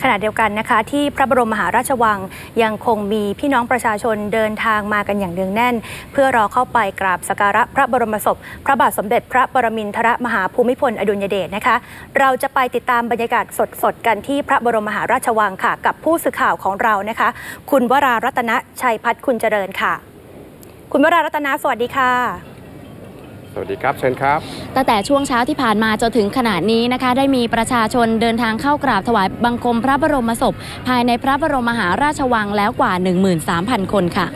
ขณะเดียวกันนะคะที่พระบรมมหาราชวังยังคงมีพี่น้องประชาชนเดินทางมากันอย่างเนืองแน่นเพื่อรอเข้าไปกราบสักการะพระบรมศพพระบาทสมเด็จพระปรมินทรมหาภูมิพลอดุลยเดชนะคะเราจะไปติดตามบรรยากาศสดๆกันที่พระบรมมหาราชวังค่ะกับผู้สื่อข่าวของเรานะคะคุณวรารัตนชัยพัฒน์คุณเจริญค่ะคุณวรารัตนสวัสดีค่ะสวัสดีครับเชิญครับตั้งแต่ช่วงเช้าที่ผ่านมาจนถึงขณะนี้นะคะได้มีประชาชนเดินทางเข้ากราบถวายบังคมพระบรมศพภายในพระบรมมหาราชวังแล้วกว่า 13,000 คนค่ะ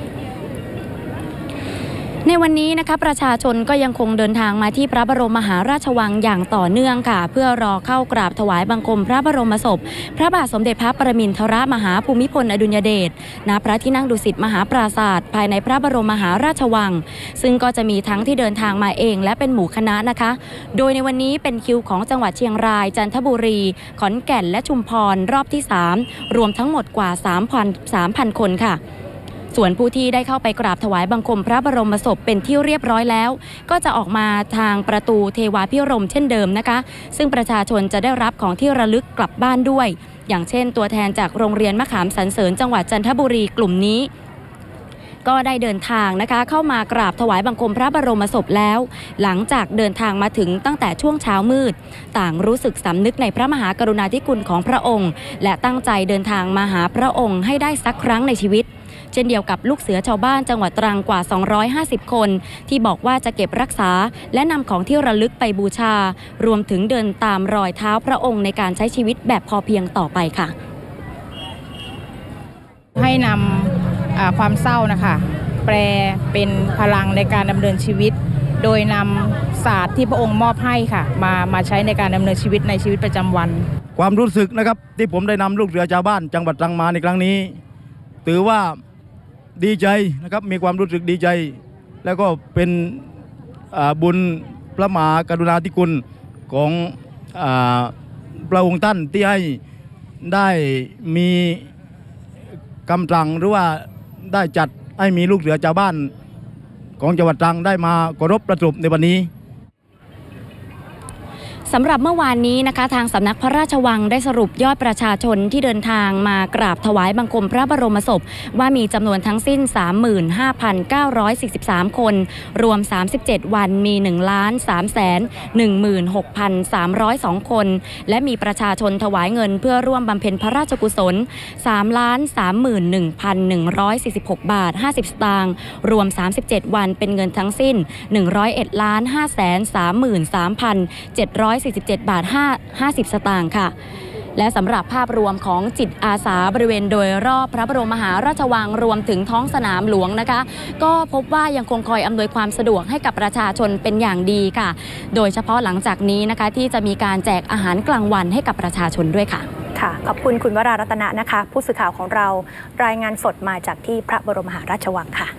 ในวันนี้นะคะประชาชนก็ยังคงเดินทางมาที่พระบรมมหาราชวังอย่างต่อเนื่องค่ะเพื่อรอเข้ากราบถวายบังคมพระบรมศพพระบาทสมเด็จพระปรมินทรมหาภูมิพลอดุลยเดชณพระที่นั่งดุสิตมหาปราสาทภายในพระบรมมหาราชวังซึ่งก็จะมีทั้งที่เดินทางมาเองและเป็นหมู่คณะนะคะโดยในวันนี้เป็นคิวของจังหวัดเชียงรายจันทบุรีขอนแก่นและชุมพรรอบที่3รวมทั้งหมดกว่า 3,000 คนค่ะส่วนผู้ที่ได้เข้าไปกราบถวายบังคมพระบรมศพเป็นที่เรียบร้อยแล้วก็จะออกมาทางประตูเทวาพิรมย์เช่นเดิมนะคะซึ่งประชาชนจะได้รับของที่ระลึกกลับบ้านด้วยอย่างเช่นตัวแทนจากโรงเรียนมะขามสรรเสริญจังหวัดจันทบุรีกลุ่มนี้ก็ได้เดินทางนะคะเข้ามากราบถวายบังคมพระบรมศพแล้วหลังจากเดินทางมาถึงตั้งแต่ช่วงเช้ามืดต่างรู้สึกสำนึกในพระมหากรุณาธิคุณของพระองค์และตั้งใจเดินทางมาหาพระองค์ให้ได้สักครั้งในชีวิตเช่นเดียวกับลูกเสือชาวบ้านจังหวัดตรังกว่า250คนที่บอกว่าจะเก็บรักษาและนำของที่ระลึกไปบูชารวมถึงเดินตามรอยเท้าพระองค์ในการใช้ชีวิตแบบพอเพียงต่อไปค่ะให้นำความเศร้านะคะแปลเป็นพลังในการดำเนินชีวิตโดยนำศาสตร์ที่พระองค์มอบให้ค่ะมาใช้ในการดำเนินชีวิตในชีวิตประจำวันความรู้สึกนะครับที่ผมได้นำลูกเสือชาวบ้านจังหวัดตรังมาในครั้งนี้ถือว่าดีใจนะครับมีความรู้สึกดีใจแล้วก็เป็นบุญพระมหากรุณาธิคุณของพระองค์ท่านที่ให้ได้มีคำสั่งหรือว่าได้จัดให้มีลูกเสือชาวบ้านของจังหวัดตรังได้มาเคารพประสบในวันนี้สำหรับเมื่อวานนี้นะคะทางสำนักพระราชวังได้สรุปยอดประชาชนที่เดินทางมากราบถวายบังคมพระบรมศพว่ามีจำนวนทั้งสิ้น 35,943 คนรวม37วันมี 1,316,302 คนและมีประชาชนถวายเงินเพื่อร่วมบำเพ็ญพระราชกุศล 3,31,146 บาท 50 สตางค์รวม37วันเป็นเงินทั้งสิ้น 101,533,747 บาท 50 สตางค์ค่ะและสำหรับภาพรวมของจิตอาสาบริเวณโดยรอบพระบรมมหาราชวังรวมถึงท้องสนามหลวงนะคะก็พบว่ายังคงคอยอำนวยความสะดวกให้กับประชาชนเป็นอย่างดีค่ะโดยเฉพาะหลังจากนี้นะคะที่จะมีการแจกอาหารกลางวันให้กับประชาชนด้วยค่ะค่ะขอบคุณคุณวรารัตนะนะคะผู้สื่อข่าวของเรารายงานสดมาจากที่พระบรมมหาราชวังค่ะ